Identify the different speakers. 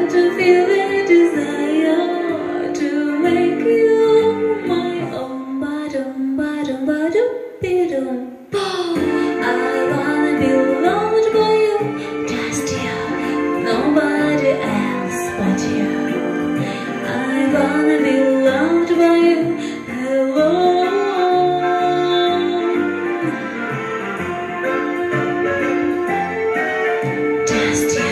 Speaker 1: to feel the desire to make you my own. Ba-dum, ba-dum, ba-dum, be-dum. I wanna be loved by you, just you, nobody else but you. I wanna be loved by you alone. Just you.